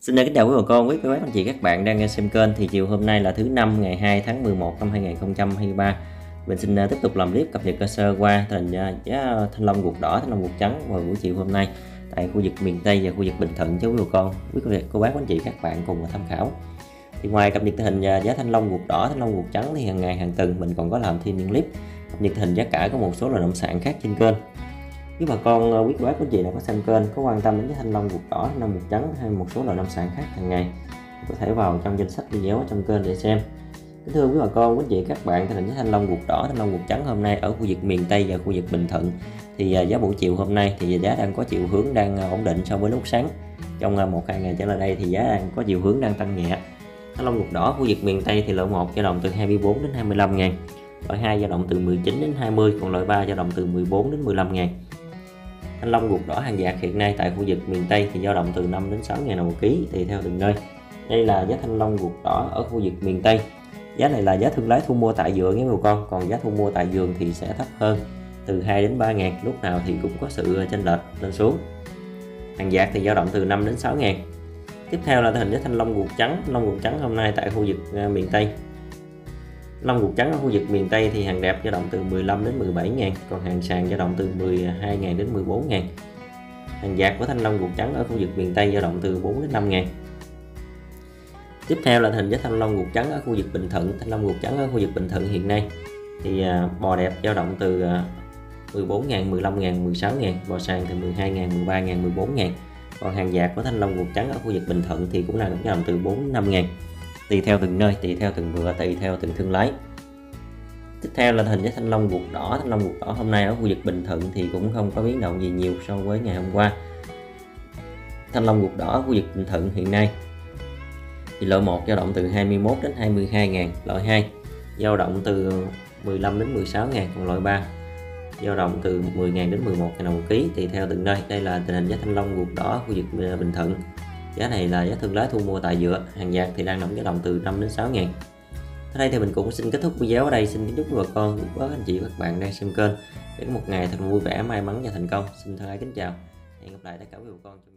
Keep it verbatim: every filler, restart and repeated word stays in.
Xin kính chào quý bà con, quý cô bác anh chị các bạn đang xem kênh. Thì chiều hôm nay là thứ năm ngày hai tháng mười một năm hai nghìn không trăm hai mươi ba. Mình xin tiếp tục làm clip cập nhật cơ sơ qua tình giá thanh long ruột đỏ, thanh long ruột trắng vào buổi chiều hôm nay tại khu vực miền Tây và khu vực Bình Thuận cho quý bà con, quý cô bác anh chị các bạn cùng tham khảo. Thì ngoài cập nhật tình hình giá thanh long ruột đỏ, thanh long ruột trắng thì hàng ngày hàng tuần mình còn có làm thêm những clip cập nhật tình hình giá cả của một số loại nông sản khác trên kênh. Quý bà con, quý cô bác anh chị nào có xem kênh có quan tâm đến cái thanh long ruột đỏ, thanh long ruột trắng hay một số loại nông sản khác hàng ngày có thể vào trong danh sách video ở trong kênh để xem. Kính thưa quý bà con, quý chị các bạn, tình hình thanh long ruột đỏ, thanh long ruột trắng hôm nay ở khu vực miền Tây và khu vực Bình Thuận thì giá buổi chiều hôm nay thì giá đang có chiều hướng đang ổn định so với lúc sáng. Trong một hai ngày trở lại đây thì giá đang có chiều hướng đang tăng nhẹ. Thanh long ruột đỏ khu vực miền Tây thì loại một dao động từ hai mươi bốn đến hai mươi lăm ngàn, loại hai dao động từ mười chín đến hai mươi, còn loại ba dao động từ mười bốn đến mười lăm ngàn. Thanh long ruột đỏ hàng dạt hiện nay tại khu vực miền Tây thì dao động từ năm đến sáu ngàn đồng một ký tùy theo từng nơi. Đây là giá thanh long ruột đỏ ở khu vực miền Tây. Giá này là giá thương lái thu mua tại vựa nhé bà con, còn giá thu mua tại vườn thì sẽ thấp hơn từ hai đến ba ngàn, lúc nào thì cũng có sự chênh lệch lên xuống. Hàng dạt thì dao động từ năm đến sáu ngàn. Tiếp theo là tình hình giá thanh long ruột trắng. Thanh long ruột trắng hôm nay tại khu vực miền Tây. Long ruột trắng ở khu vực miền Tây thì hàng đẹp dao động từ mười lăm đến mười bảy ngàn, còn hàng sàn dao động từ mười hai ngàn đến mười bốn ngàn. Hàng dạt của thanh long ruột trắng ở khu vực miền Tây dao động từ bốn đến năm ngàn. Tiếp theo là hình giá thanh long ruột trắng ở khu vực Bình Thuận. Thanh long ruột trắng ở khu vực Bình Thuận hiện nay thì bò đẹp dao động từ mười bốn ngàn, mười lăm ngàn, mười sáu ngàn, bò sàn từ mười hai ngàn, mười ba ngàn, mười bốn ngàn. Còn hàng dạt của thanh long ruột trắng ở khu vực Bình Thuận thì cũng là dao động từ bốn đến năm ngàn. Tùy theo từng nơi, tùy theo từng vựa, tùy theo từng thương lái. Tiếp theo là hình giá thanh long ruột đỏ. Thanh long ruột đỏ hôm nay ở khu vực Bình Thuận thì cũng không có biến động gì nhiều so với ngày hôm qua. Thanh long ruột đỏ ở khu vực Bình Thuận hiện nay thì loại một dao động từ hai mươi mốt đến hai mươi hai ngàn, loại hai dao động từ mười lăm đến mười sáu ngàn, còn loại ba dao động từ mười ngàn đến mười một ngàn đồng một ký tùy theo từng nơi. Đây là tình hình giá thanh long ruột đỏ ở khu vực Bình Thuận. Giá này là giá thương lái thu mua tại vựa, hàng dạt thì đang nằm dao động từ năm đến sáu ngàn. Ở đây thì mình cũng xin kết thúc video ở đây. Xin kính chúc bà con, quý anh chị và các bạn đang xem kênh để có một ngày thật vui vẻ, may mắn và thành công. Xin thân ái kính chào, hẹn gặp lại tất cả quý bà con.